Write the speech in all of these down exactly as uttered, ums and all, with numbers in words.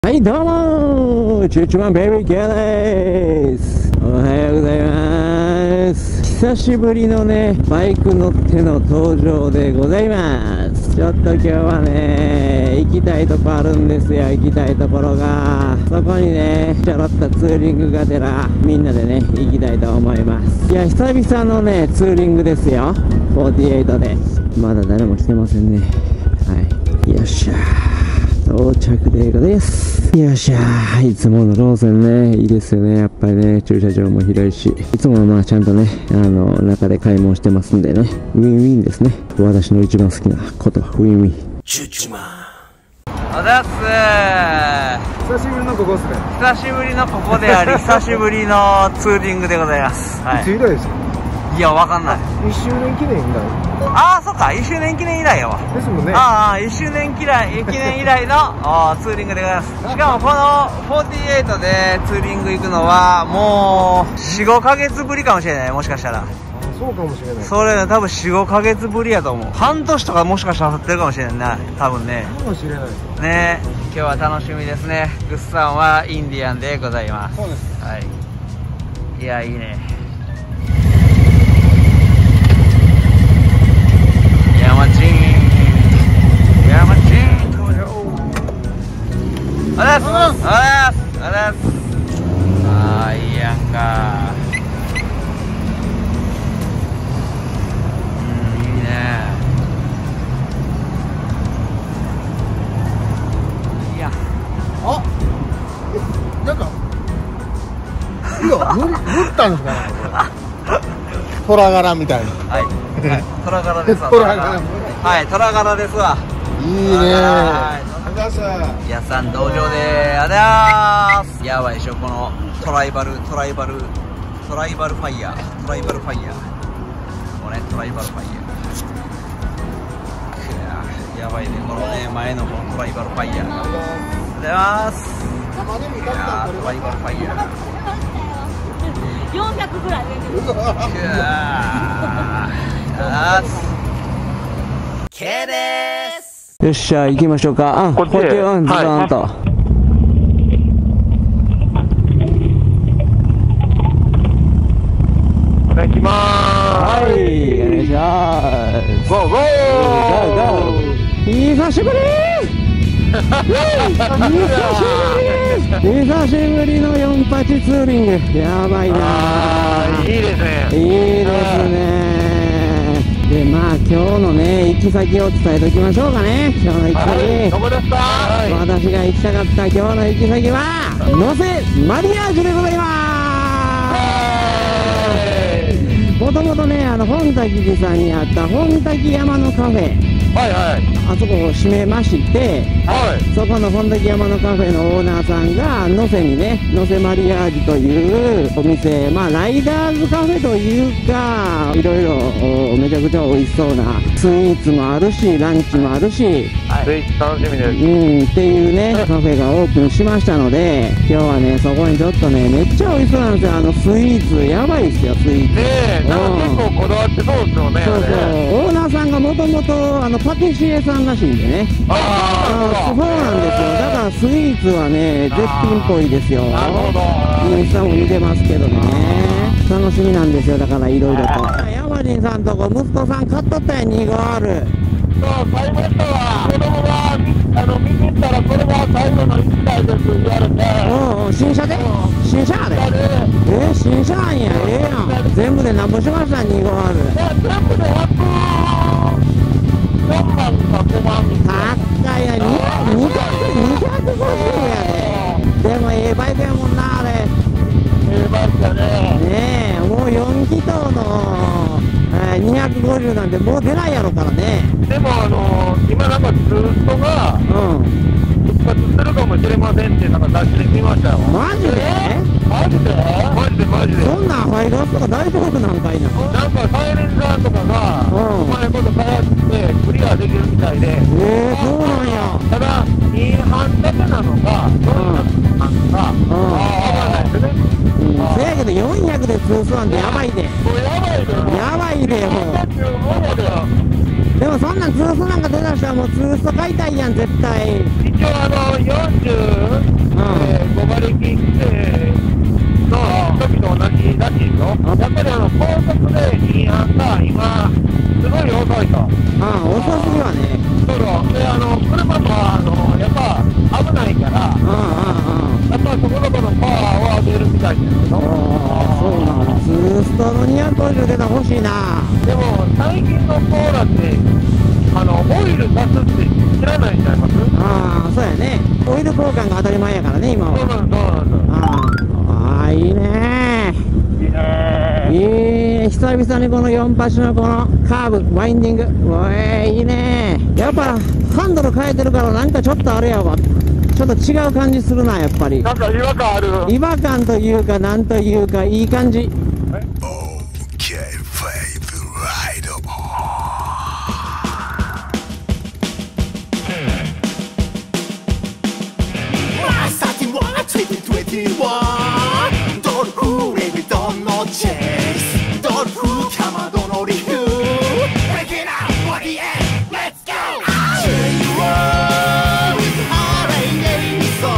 はい、どうもー、チューチュマンベイビーケアです。おはようございます。久しぶりのね、バイク乗っての登場でございます。ちょっと今日はね、行きたいとこあるんですよ、行きたいところが。そこにね、ちょろっとツーリングがてら、みんなでね、行きたいと思います。いや、久々のね、ツーリングですよ。よんじゅうはちで。まだ誰も来てませんね。はい。よっしゃー。到着でございます。よっしゃー。いつものローソンね、いいですよね。やっぱりね、駐車場も広いし。いつものまあちゃんとね、あの、中で買い物してますんでね。ウィンウィンですね。私の一番好きなこと、ウィンウィン。チュチュマン。 あざっすー。 久しぶりのここっすね。 久しぶりのここであり、久しぶりのツーリングでございます。はい。 いつ以来ですか？ いや、わかんない。 いっしゅうねん記念以来ああ、そっか、いっしゅうねん記念以来やわ。 ですもんね。 ああ、いっしゅうねん記念記念以来のあーツーリングでございます。しかもこのよんじゅうはちでツーリング行くのは、もう、よん、ごかげつぶりかもしれない、もしかしたら。 あ、そうかもしれない。 それ、多分よん、ごかげつぶりやと思う。半年とかもしかしたら経ってるかもしれないな、多分ね。 かもしれない。 ね、今日は楽しみですね。グッさんはインディアンでございます。 そうです。 はい。いや、いいね。山チン山チン登場。あらすあらすあらす。あー、いいやんか。うん、いいね。いや、 あ、え、なんかいや、塗塗ったんですかね、これ。虎柄みたいな。 はい、はい、虎柄ですわ。 虎柄。 はい、虎柄ですわ。 いいね。 はい、 高橋さん。 やさん道場であざーす。やばいでしょ、このトライバルトライバルトライバルファイヤー、トライバルファイヤー、これね、トライバルファイヤー。やばいね、このね、前のこのトライバルファイヤーが。ありがとうございます。いやー、トライバルファイヤーよんひゃくぐらい。 K です。 よっしゃ、行きましょうか。あ、こっち、うん、ズバンと。 お願いしまはい、お願いします。 す。ゴーゴー。 ゴーゴー。久しぶり久しぶりのよんじゅうはちツーリング。やばいなー。 いいですね。 いいですね。で、まあ今日のね、行き先を伝えておきましょうかね。今日の行き先。 どこですか？ 私が行きたかった今日の行き先は、能勢マリアージュでございます。もともとね、あの、本滝寺さんにあった本滝山のカフェ。 はいはい。 あそこを閉めまして、 はい。 そこの本滝山のカフェのオーナーさんが、能勢にね、能勢マリアージュというお店、まあ、ライダーズカフェというか、いろいろめちゃくちゃ美味しそうなスイーツもあるし、ランチもあるし、 ぜひ楽しみです。 うん、っていうね、カフェがオープンしましたので、今日はね、そこにちょっとね、めっちゃ美味しそうなんですよ。あの、スイーツ、やばいっすよ、スイーツ。 ねえ、なんか結構こだわってそうですよね。 そうそう、オーナーさんがもともと、あの、パティシエさんらしいんでね。 ああ、 そうなんですよ。だからスイーツはね、絶品っぽいですよ。 なるほど。 インスタも見てますけどね。楽しみなんですよ、だからいろいろと。山人さんとこ息子さん買っとったやん、に号ある。 そう、買いましたわ。子供が、あの、見に行ったら、これが最後の一台です言われて。 おう、新車で新車でえー、新車なんや、ええやん。全部で何ぼしました、に号ある。 全部でひゃくよんまんかごまん。 高いや、にひゃく、にひゃくごじゅうやで。でもええバイクやもんな、あれ。 ええバイクやね。 ねえ、もうよん気筒の、えー、にひゃくごじゅうなんてもう出ないやろからね。 でも、あのー、今なんかツーストがうん。 復活するかもしれませんって、なんか雑誌で見ましたよ。 マジでマジでマジでマジで。 そんなん排ガスとか大丈夫なんかいな。 なんかサイレンサーとかが、 うんうまいこと開発してクリアできるみたいで。 ええー、そうなんや。 ただ、に班だけなのか、どんななのか、わからないですね。 うん、せやけどよんひゃくでツースワンってやばいで。 もうやばいで。 やばいで、もう。 だってもうやでよ。 でもそんなんツーストなんか出だしたらもうツースト買いたいやん絶対。 一応あのよんじゅうご馬力規制の時と同じらしいよ。やっぱりあの高速でに班が今すごい遅いと。 ああ遅すぎはね。 そうそうであの車もあのやっぱ危ないからああああやっぱそこそこのパワーを上げるみたいですけど。 ああそうなの。ツーストのにひゃくごじゅう出たら欲しいな。 でも最近のコーラってあのオイル出すって知らないんちゃいます？ ああそうやね。オイル交換が当たり前やからね今は。 そうなんですそうなんです。 ああいいねいいねいいね。久々にこのよんはちのこのカーブワインディングおいいいね。やっぱハンドル変えてるからなんかちょっとあれやわ。ちょっと違う感じするなやっぱり。 なんか違和感ある。 違和感というかなんというかいい感じ。 ドルフレビトンのチェイスドルフキャマドのリフ Break it up for the end Let's go J-ワール アールエーエー にそう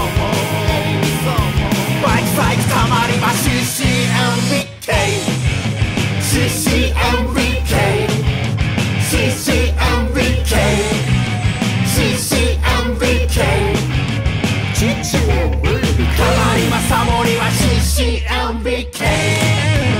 バイクサイクたまり場 シーシーエムビーケー シーシーエムビーケー シーシーエムビーケー シーシーエムビーケー チッチたまり場サモリは シーシーエムビーケー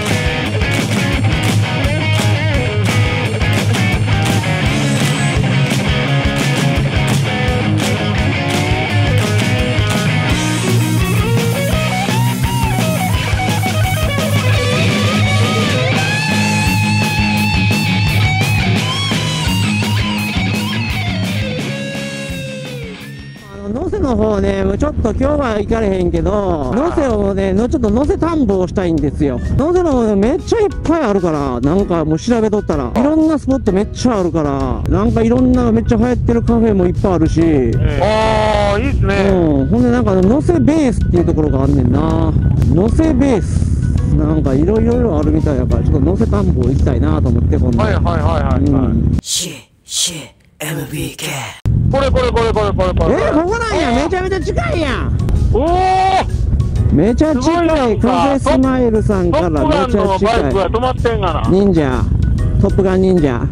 能勢の方ね、もうちょっと今日は行かれへんけど、能勢をね、のちょっと能勢探訪したいんですよ。能勢の方ね、めっちゃいっぱいあるから、なんかもう調べとったら、いろんなスポットめっちゃあるから、なんかいろんなめっちゃ流行ってるカフェもいっぱいあるし、 ああいいっすね。 うん、ほんでなんか能勢ベースっていうところがあんねんな。能勢ベース。なんかいろいろあるみたいだから、ちょっと能勢探訪行きたいなと思って、今度。 はいはいはいはい、 うはい。 んシーシーエムビーケーこれこれこれこれこれこれ。 えー、ここなんや。めちゃめちゃ近いやん。 おお。 めちゃ近い。カフェスマイルさんからめちゃトップガンのバイ近い。 クが止まってんがな。 忍者。トップガン忍者。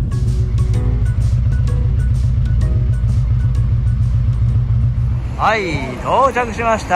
はい到着しました。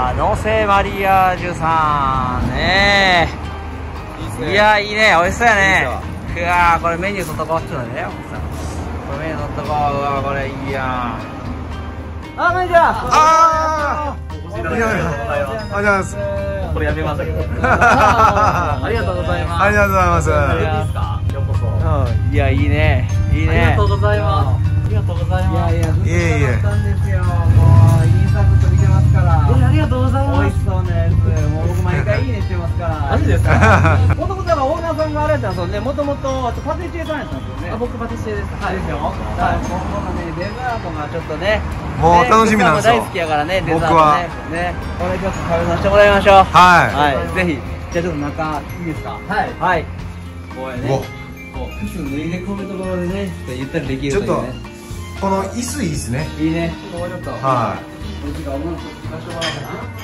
能勢マリアージュさんねえ。いやいいね。美味しそうやね。うわーこれメニュー取っとこう。ちょっとねこれメニュー取っとこう。うわこれいいやん。あこんにちは。 ああ、いやいや、ありがとうございます。 これやめましたけど。ありがとうございます。 ありがとうございます。 ようこそ。いやいいね。いいね。ありがとうございます。ありがとうございます。いやいや、ずっといえいえ待ったんですよ。もうインスタずっと見てますから。ありがとうございます。美味しそうなやつ。もう僕毎回いいねしてますから。マジですか。もともとはオーナーさんがあれやったんですよね。もともとあとパティシエさんやったんですよね。あ、僕パティシエです。はい。ですよ。はい。僕もねデザートがちょっとね。 もう楽しみなんですよ。 大好きやからねデザート僕はね。ね。これちょっと食べさせてもらいましょう。 はい。 はい。ぜひ。じゃあちょっと中いいですか。はい。はい。こうやね。こう靴脱いでこういうところでね、ちょっとゆったりできるというね。 この椅子いいですね。 いいね。ちょっともうちょっと。 はこっちが女の子聞かせてもらおうかな。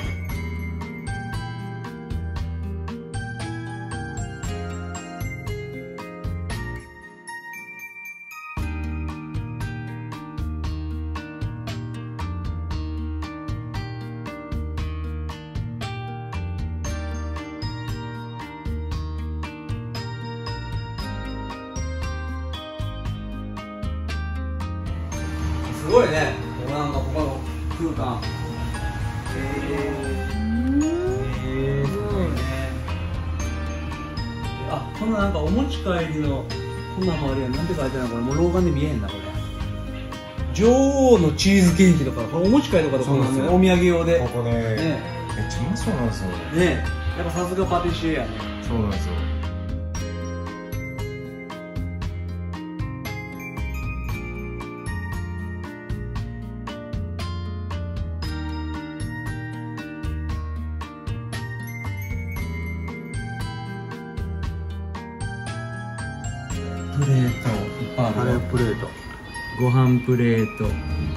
すごいね。なんかここの空間。へえ。へえ。すごいね。あ、このなんかお持ち帰りのこんなんもあるやん。なんて書いてあるのこれもう老眼で見えへんなこれ。女王のチーズケーキとかこれお持ち帰りとかとかなんお土産用で。 ここね、 ね。 めっちゃうまそうなんですよ。 ね。やっぱさすがパティシエやね。 そうなんですよ。 プレートぱいある。 カレープレート。 ご飯プレート。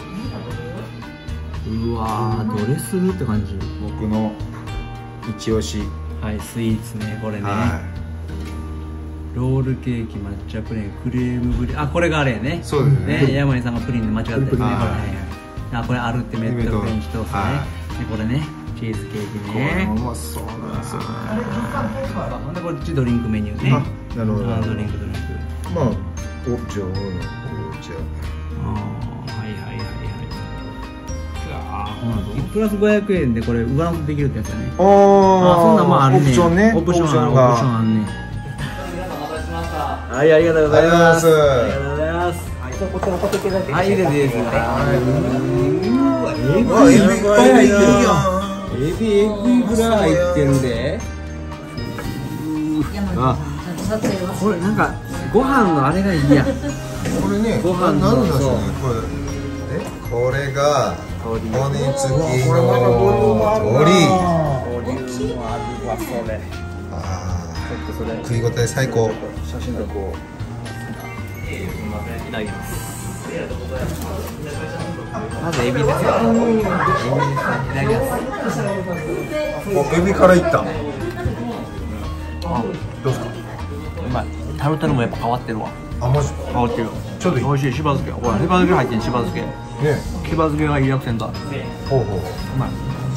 うわー、どれするって感じ。 僕の一押し。 はい、スイーツね、これね。 はロールケーキ、抹茶プリン、クレームブリュレ。あ、これがあれやね。 そうですね。 ね、山井さんがプリンで間違ってるね。 プリンはいはいはい。あ、これアルティメットフレンチトーストね。 はで、これね、チーズケーキこれね。 もうまそうなんですよね。 ほんでこっちドリンクメニューね。 あ、なるほど。 あ、ドリンクドリンク。 まあ、オプション、オプション。 あー、はいはいはいはい。あー、プラスごひゃくえんでこれ上乗せできるってやつだね。 ああ、そんなんもあるね。 オプションね。 オプションある、オプシがョンあるね。はい、ありがとうございます。ありがとうございます。はい、いいですいいです。エビいっぱい入ってるやん。エビエビぐらい入ってるで。あ、これなんかご飯のあれがいいや。 これね、 ご飯のなんでしょうね。これ、え、これが骨付きのこれまたボリュームあるな。 ボリ。 ボリュームあるわ、それ。 ああ、食い応え最高。 写真撮こう。いただきます。まずエビですよ。エビですね。いただきます。 お、エビからいった。 あ、 どうですか。 うまい。タルタルもやっぱ変わってるわ。 あ、マジ。 変わってる。 ちょうどいい。 美味しい。しば漬け。ほら、しば漬け入ってん、しば漬け。 ね。 しば漬けがいいアクセントある。 ほうほう。 うまい。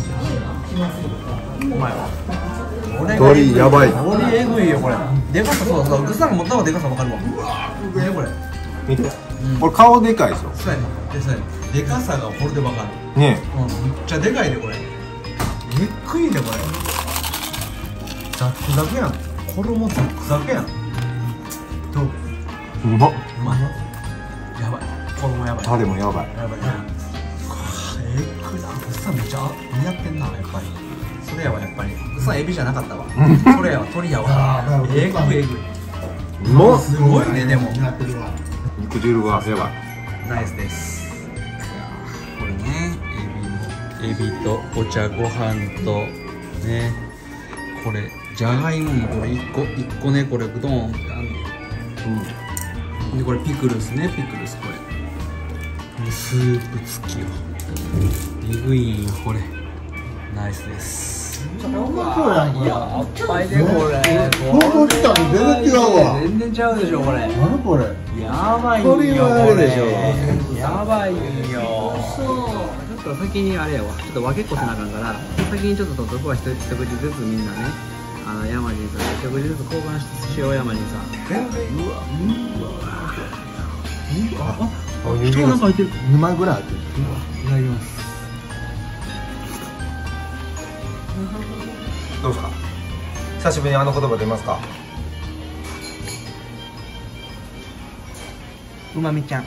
うまいわ。 鶏やばい。 鶏えぐいよこれ。でかさ、そうそう。グサが持った方がでかさわかるわ。うわー、ねこれ。 見て。これ顔でかいですよ。 そうやね。で、そうやね。でかさがこれでわかる。 ね。 うん、めっちゃでかいでこれ。えっくいでこれ。ザックザクやん。衣ザックザクやん。どう？ うまっ。 うまい。やばい。衣やばい。 タレもやばい。 やばいやばい。えっくいな。グサめっちゃ似合ってんなやっぱり。それやわやっぱり。グサエビじゃなかったわ。それやわ鳥やわ。えぐいえぐい。 うまっ。 すごいねでも。 肉汁がやばい。 ナイスです。これね、エビもエビとお茶ご飯とね、これじゃがいももこれ一個一個ねこれうどんあんの。うん。でこれピクルスねピクルスこれ。でスープ付きよ。えぐいよこれ。ナイスです。 うまそうやんこれ。 やっぱりねこれ。 想像したの全然違うわ。 全然違うでしょこれ。 何これ。 やばいよここれれ。 はあれでしょやばいよ。ちょっと先にあれやわ。ちょっと分けっこせなあかんから先にちょっとそこは一口ずつみんなね、あの山人さん一口ずつ交換しよう。山人さん。え、うわうわうわ。あ、 指人なんか入ってる。 にまいぐらい入ってる。 いただきます。 どうですか。久しぶりにあの言葉出ますか。 うまみちゃん。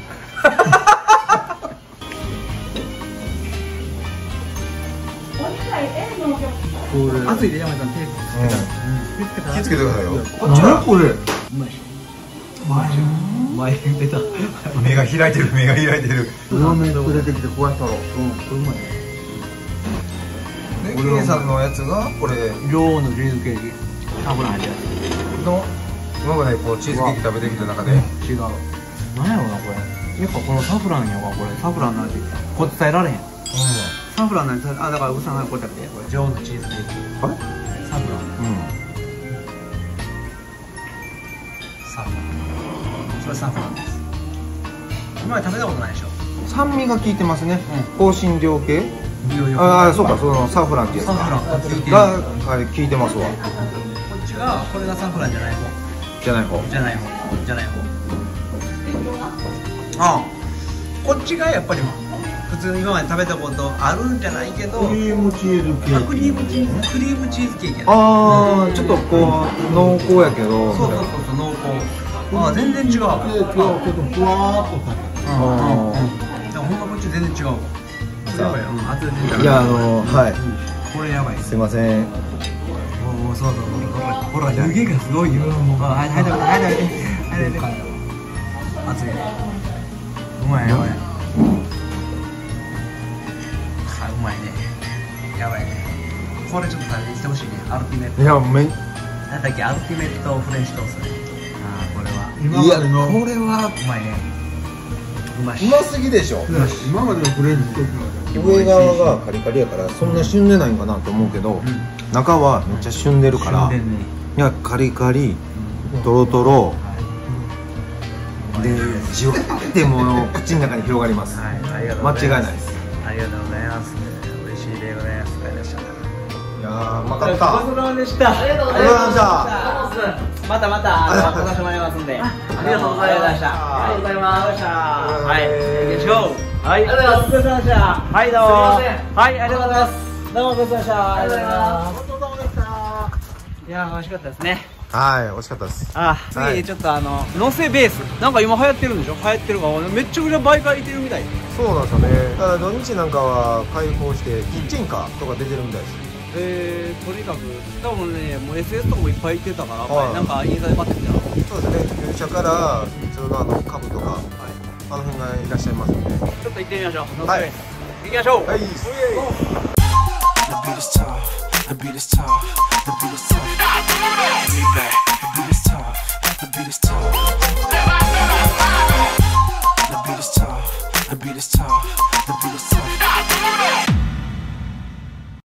熱いで山井さん手つけたら。 気をつけてくださいよ。 こっちはこれ。 うまいでしょ。前前出た。 目が開いてる目が開いてる。 上目連れてきて壊したろ。 うん、これうまいね。 で、キネさんのやつがこれ量のチーズケーキ。油入ってる。 の今までこうチーズケーキ食べてきた中で。 違う。なんやろなこれ。やっぱこのサフランやわこれ。サフランの味。これ伝えられへん。サフランの味。あ、だからうさんがこれ食べてこれ上のチーズケーキ。 あれ？ サフラン。 うん。 サフラン。それサフランです。今まで食べたことないでしょ。 酸味が効いてますね。香辛料系。 美容用。 ああ、そうか、そのサフランってやつサフランが効いてる。 があれ効いてますわ。 こっちがこれがサフランじゃない方。 じゃない方。 じゃない方。じゃない方。ああ、こっちがやっぱり普通に今まで食べたことあるんじゃないけど、 クリームチーズケあーキ。 クリームチーズクリームチーズケーキやね。 ああ、ちょっとこう濃厚やけど。 そうそうそうそう濃厚。ああ全然違う。あケーキをちょっとふわーっとさせて。 あ、ほんまこっち全然違うわ。これやばいよ。あとで全然いや、あのはい。 これやばい。 すいません。 おお、そうそうそう。ほら湯気がすごいよ。はいはいはいはいはいはいはい。熱い。うまいやばい。うまいね。やばいね。これちょっと食べてきてほしいね。アルティメット。 いや、めなんだっけ、アルティメットフレンチトーストね。ああ、これは。 今いやまでのこれはうまいね。うまし。 うますぎでしょ。 今までのプレーンの時の上側がカリカリやからそんな旬でないんかなと思うけど、中はめっちゃ旬でるから、 旬でんね。 いやカリカリトロトロでじわってもう口の中に広がります。 はい、ありがとうご間ざいます。 違いないです。 ありがとうございます。美味しいでございます。ありがとうございました。 いやーうまかっごちた。 そうさまでした。ありがとうございましたまたまたあの来させてもらいますんで。ありがとうございました。ありがとうございました。はい、行きましょう。はい、ありがとうございます。ごちそうさまでした。はい、どうも。はい、ありがとうございます。どうもごちそうさまでした。ありがとうございます。ごちそうさまでした。いやー、美味しかったですね。 はい、美味しかったです。 あ、次ちょっとあののせベースなんか今流行ってるんでしょ。流行ってるかめっちゃくちゃ倍買いてるみたい。 そうなんですよね。ただ土日なんかは開放してキッチンカーとか出てるみたいです。 えー、とにかく多分ねもう エスエス とかもいっぱい行ってたから、 はいなんかインスタで買ってみたら。 そうですね。旧車から普通のあの株とか、あの辺がいらっしゃいますんで。 ちょっと行ってみましょう。 はい。 行きましょう。 はい。 The beat is tough. The beat is tough. The beat is tough. Give me back. The beat is tough. The beat is tough. The beat is tough. The beat is tough. The beat is tough.